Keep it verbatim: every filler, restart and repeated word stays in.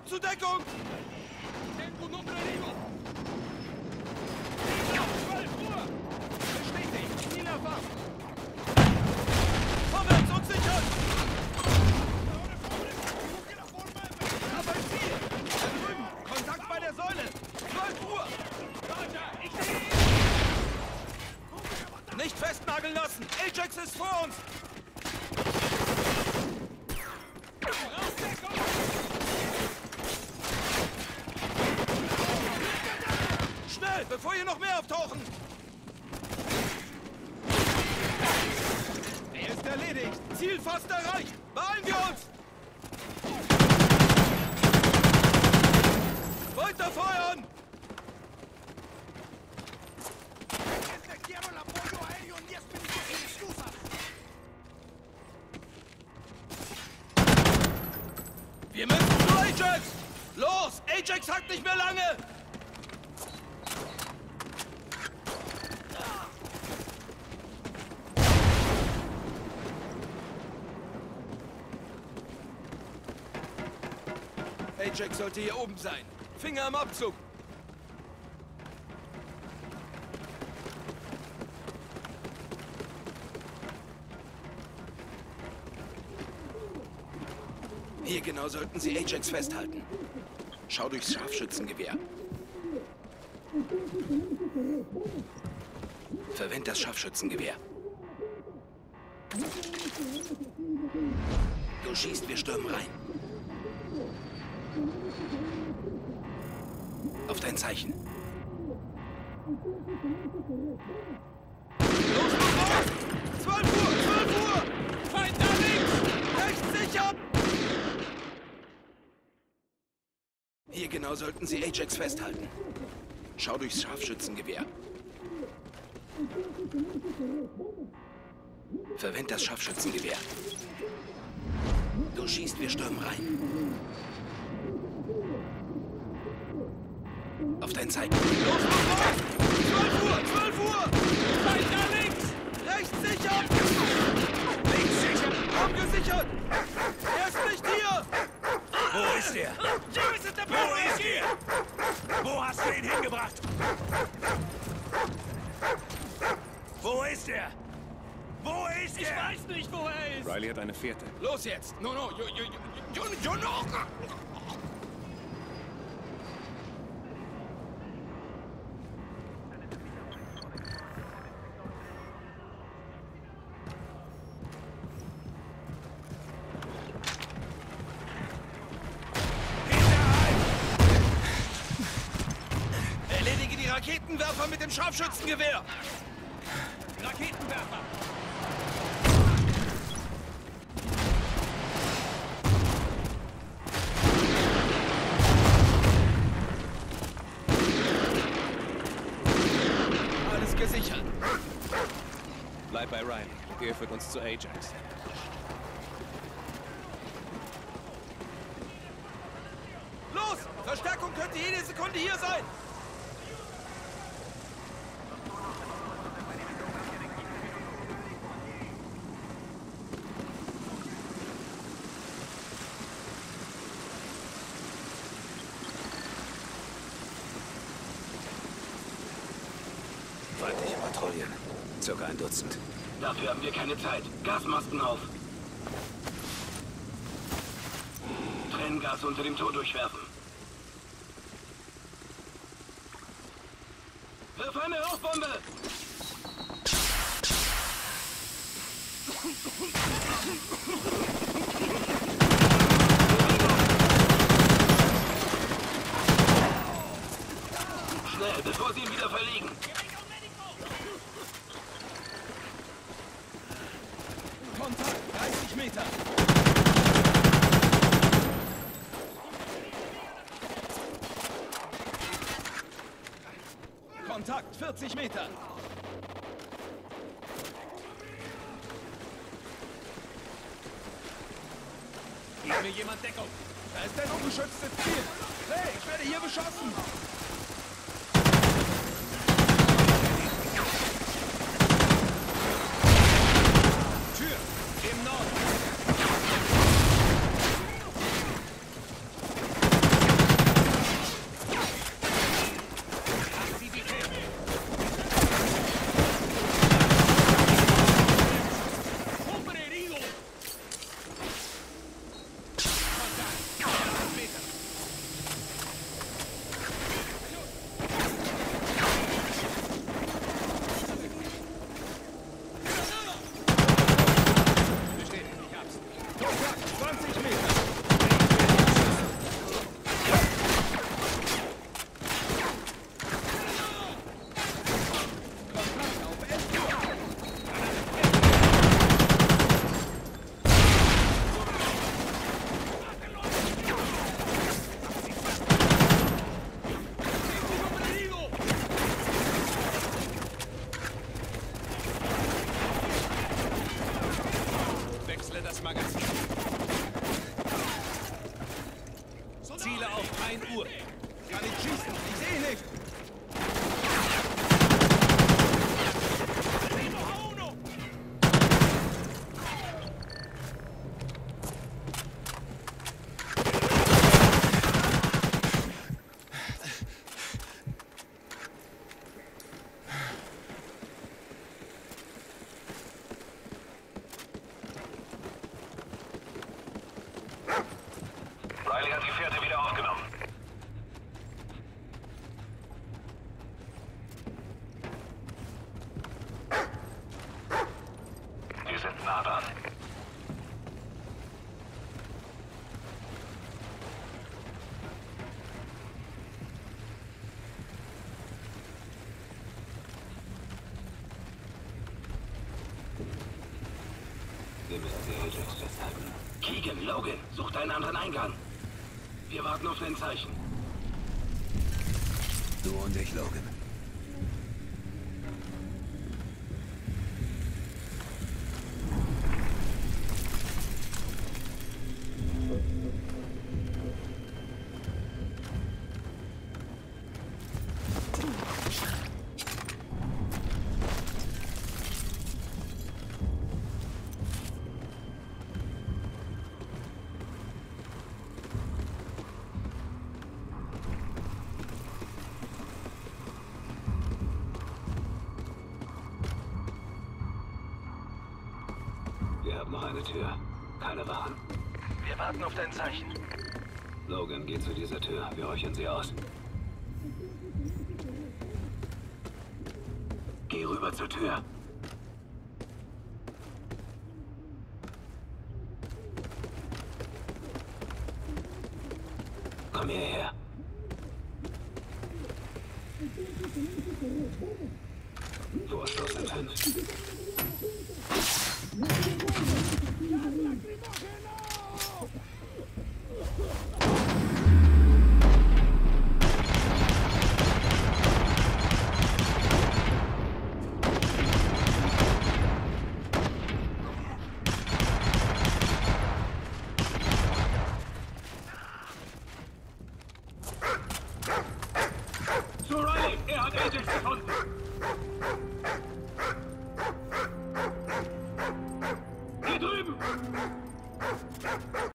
Zur Deckung! zwölf Uhr! Bestätigt! Ziel erfasst! Vorwärts und sichern! Das ein Ziel! Da drüben! Kontakt bei der Säule! zwölf Uhr! Nicht festnageln lassen! Ajax ist vor uns! Schnell, bevor hier noch mehr auftauchen! Er ist erledigt! Ziel fast erreicht! Beeilen wir uns! Weiter feuern! Wir müssen zu Ajax! Los! Ajax hackt nicht mehr lange! Ajax sollte hier oben sein. Finger am Abzug. Hier genau sollten Sie Ajax festhalten. Schau durchs Scharfschützengewehr. Verwend das Scharfschützengewehr. Du schießt, wir stürmen rein. Auf dein Zeichen. Los, los, los! zwölf Uhr! zwölf Uhr! Feind da links! Rechts sicher! Hier genau sollten Sie Ajax festhalten. Schau durchs Scharfschützengewehr. Verwend das Scharfschützengewehr. Du schießt, wir stürmen rein. Auf dein Zeichen. Los, los, los! zwölf Uhr! zwölf Uhr! Feind da links! Rechts sicher! Links sicher! Abgesichert! Er ist nicht hier! Wo ist er? Wo ist er? Wo hast du ihn hingebracht? Wo ist er? Wo ist er? Ich weiß nicht, wo er ist! Riley hat eine Fährte. Los jetzt! No, no, yo, yo, yo, yo, yo, no! Erledige die Raketenwerfer mit dem Scharfschützengewehr! Raketenwerfer! Alles gesichert. Bleib bei Riley. Er führt uns zu Ajax. Los! Verstärkung könnte jede Sekunde hier sein! Feindliche Patrouillen. Circa ein Dutzend. Dafür haben wir keine Zeit. Gasmasken auf. Tränengas unter dem Tor durchwerfen. Wirf eine Rauchbombe! Schnell, bevor sie ihn wieder verlegen. Kontakt, dreißig Meter. Kontakt, vierzig Meter. Gib mir jemand Deckung. Da ist ein ungeschütztes Ziel. Hey, ich werde hier beschossen. Tür im Norden. Kontakt, zwanzig Meter. Kontakt auf elf Uhr. Wechsle das Magazin. Ziele auf ein Uhr. Kann ich schießen? Ich sehe nicht. Riley hat die Fährte wieder aufgenommen. Wir sind nah dran. Wir müssen die Ajax festhalten. Keegan, Logan, sucht einen anderen Eingang. Wir warten auf dein Zeichen. Du und ich, Logan. Wir haben noch eine Tür. Keine Wachen. Wir warten auf dein Zeichen. Logan, geh zu dieser Tür. Wir räuchern sie aus. Geh rüber zur Tür. Komm hierher. Vorstoß in fünf. Zu Riley! Er hat Ajax gefunden! Hier drüben!